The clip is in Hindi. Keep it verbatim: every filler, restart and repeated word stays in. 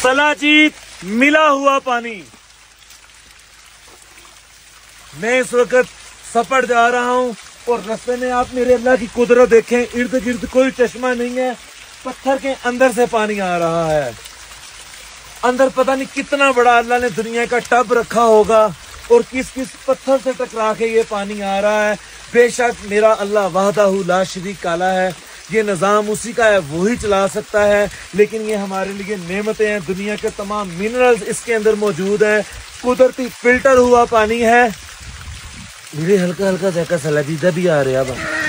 सलाजीत मिला हुआ पानी। मैं इस वक्त सफर जा रहा हूँ और रास्ते में आप मेरे अल्लाह की कुदरत देखें, इर्द गिर्द कोई चश्मा नहीं है, पत्थर के अंदर से पानी आ रहा है। अंदर पता नहीं कितना बड़ा अल्लाह ने दुनिया का टब रखा होगा और किस किस पत्थर से टकरा के ये पानी आ रहा है। बेशक मेरा अल्लाह वहदहू ला शरीक काला है, ये निज़ाम उसी का है, वही चला सकता है, लेकिन ये हमारे लिए नेमतें हैं। दुनिया के तमाम मिनरल्स इसके अंदर मौजूद हैं, कुदरती फिल्टर हुआ पानी है। मेरे हल्का हल्का जाकर सलाजीदा भी आ रहा है।